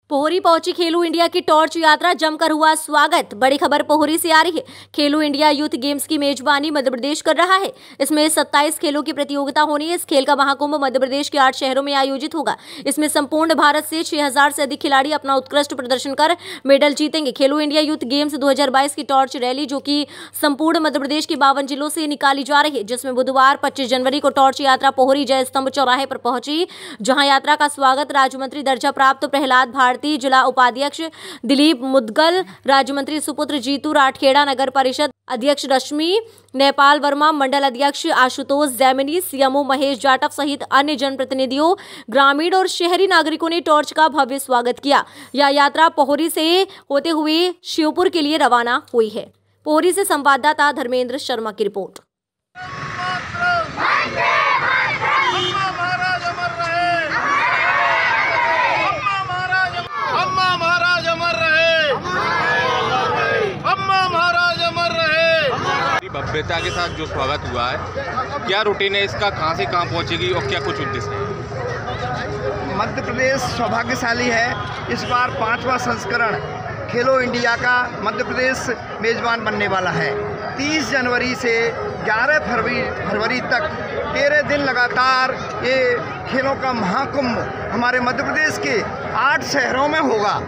पोहरी पहुंची खेलो इंडिया की टॉर्च यात्रा, जमकर हुआ स्वागत। बड़ी खबर पोहरी से आ रही है। खेलो इंडिया यूथ गेम्स की मेजबानी मध्य प्रदेश कर रहा है। इसमें 27 खेलों की प्रतियोगिता होनी है। इस खेल का महाकुंभ मध्य प्रदेश के 8 शहरों में आयोजित होगा। इसमें संपूर्ण भारत से 6000 से अधिक खिलाड़ी अपना उत्कृष्ट प्रदर्शन कर मेडल जीतेंगे। खेलो इंडिया यूथ गेम्स 2022 की टॉर्च रैली, जो की संपूर्ण मध्य प्रदेश के 52 जिलों से निकाली जा रही है, जिसमें बुधवार 25 जनवरी को टॉर्च यात्रा पोहरी जय स्तंभ चौराहे पर पहुंची, जहां यात्रा का स्वागत राज्य मंत्री दर्जा प्राप्त प्रहलाद भारती, जिला उपाध्यक्ष दिलीप मुदगल, राज्य मंत्री सुपुत्र जीतू राठखेड़ा, नगर परिषद अध्यक्ष रश्मि नेपाल वर्मा, मंडल अध्यक्ष आशुतोष जैमिनी, सीएमओ महेश जाटव सहित अन्य जनप्रतिनिधियों, ग्रामीण और शहरी नागरिकों ने टॉर्च का भव्य स्वागत किया। यह यात्रा पोहरी से होते हुए श्योपुर के लिए रवाना हुई है। पोहरी से संवाददाता धर्मेंद्र शर्मा की रिपोर्ट। भव्यता के साथ जो स्वागत हुआ है, क्या रूटीन है इसका, कहां से कहां पहुंचेगी और क्या कुछ उद्देश्य है? मध्य प्रदेश सौभाग्यशाली है। इस बार 5वां संस्करण खेलो इंडिया का मध्य प्रदेश मेजबान बनने वाला है। 30 जनवरी से 11 फरवरी तक 13 दिन लगातार ये खेलों का महाकुंभ हमारे मध्य प्रदेश के 8 शहरों में होगा।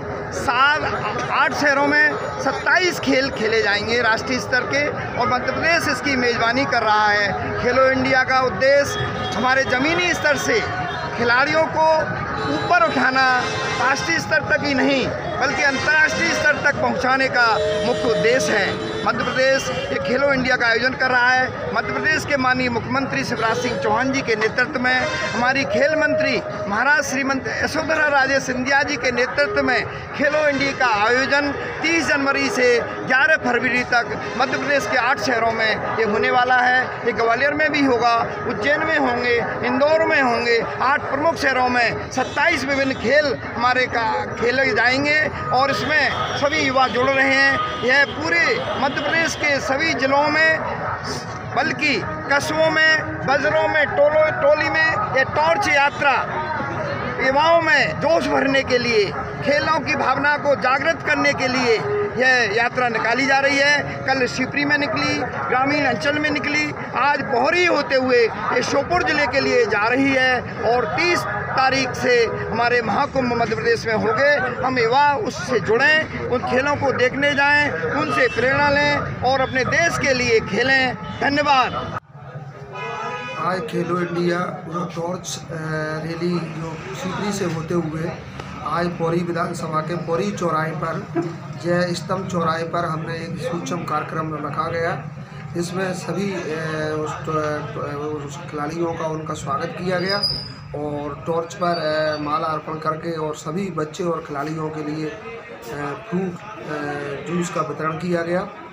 8 शहरों में 27 खेल खेले जाएंगे राष्ट्रीय स्तर के, और मध्य प्रदेश इसकी मेज़बानी कर रहा है। खेलो इंडिया का उद्देश्य हमारे ज़मीनी स्तर से खिलाड़ियों को ऊपर उठाना, राष्ट्रीय स्तर तक ही नहीं बल्कि अंतर्राष्ट्रीय स्तर तक पहुंचाने का मुख्य उद्देश्य है। मध्य प्रदेश ये खेलो इंडिया का आयोजन कर रहा है। मध्य प्रदेश के माननीय मुख्यमंत्री शिवराज सिंह चौहान जी के नेतृत्व में, हमारी खेल मंत्री महाराज श्रीमती यशोधरा राजे सिंधिया जी के नेतृत्व में खेलो इंडिया का आयोजन 30 जनवरी से 11 फरवरी तक मध्य प्रदेश के 8 शहरों में ये होने वाला है। ये ग्वालियर में भी होगा, उज्जैन में होंगे, इंदौर में होंगे। 8 प्रमुख शहरों में 27 विभिन्न खेल हमारे खेले जाएंगे और इसमें सभी युवा जुड़ रहे हैं। यह पूरे मध्य प्रदेश के सभी जिलों में, बल्कि कस्बों में, बाज़ारों में, टोली में ये टॉर्च यात्रा युवाओं में जोश भरने के लिए, खेलों की भावना को जागृत करने के लिए यह यात्रा निकाली जा रही है। कल शिवपुरी में निकली, ग्रामीण अंचल में निकली, आज पोहरी होते हुए ये श्योपुर जिले के लिए जा रही है और 30 तारीख से हमारे महाकुंभ मध्य प्रदेश में हो गए। हम युवा उससे जुड़ें, उन खेलों को देखने जाएं, उनसे प्रेरणा लें और अपने देश के लिए खेलें। धन्यवाद। आज खेलो इंडिया टॉर्च रैली जो शिवपुरी से होते हुए आज पोहरी विधानसभा के पोहरी चौराहे पर, जय स्तंभ चौराहे पर हमने एक सूक्ष्म कार्यक्रम रखा गया। इसमें सभी खिलाड़ियों का उनका स्वागत किया गया और टॉर्च पर माला अर्पण करके और सभी बच्चे और खिलाड़ियों के लिए फ्रूट जूस का वितरण किया गया।